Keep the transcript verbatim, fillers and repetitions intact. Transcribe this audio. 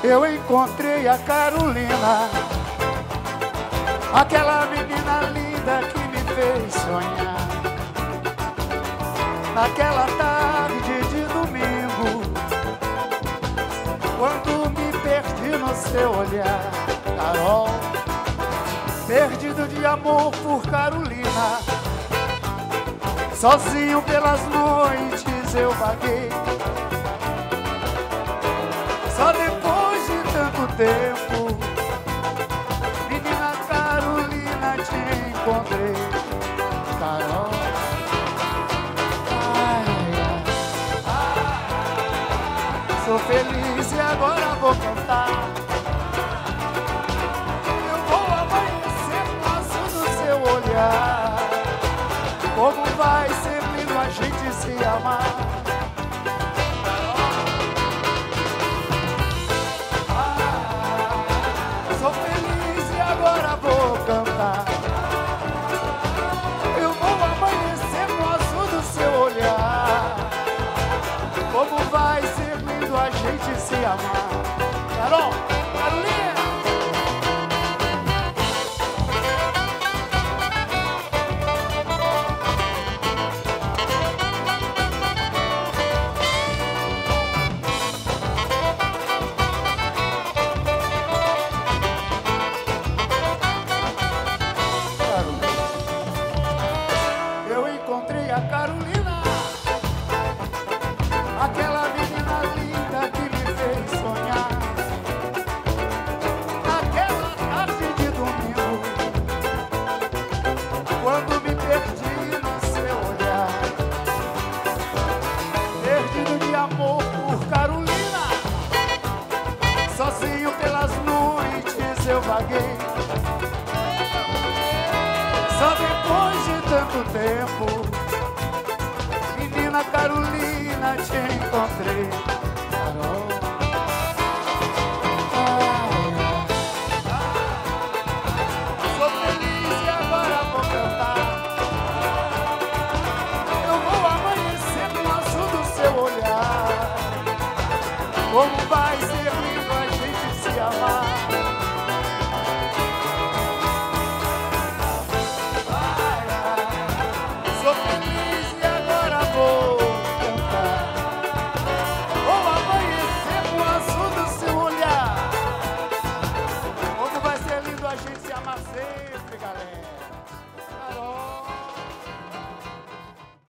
eu encontrei a Carolina, aquela menina linda que me fez sonhar. Naquela tarde de domingo, quando me perdi no seu olhar, Carol, perdido de amor por Carolina, sozinho pelas noites eu vaguei. Só depois de tanto tempo, menina Carolina, te encontrei, Carol. Ai, ai, ai. Sou feliz e agora vou cantar. Eu vou amanhecer no azul do seu olhar. Como vai ser lindo a gente se amar. Sou feliz e agora vou cantar. Eu vou amanhecer no azul do seu olhar. Como vai ser lindo a gente se amar. Carol, Carolina. Encontrei a Carolina, aquela menina linda que me fez sonhar. Naquela tarde de domingo, quando me perdi no seu olhar, perdido de amor por Carolina, sozinho pelas noites eu vaguei. Só depois de tanto tempo, menina Carolina, te encontrei, Carol. Ai, ai. Sou feliz e agora vou cantar. Eu vou amanhecer no azul do seu olhar. Como vai ser lindo a gente se amar. Sou feliz e agora vou cantar. Vou amanhecer no azul do seu olhar. Como vai ser lindo a gente se amar sempre.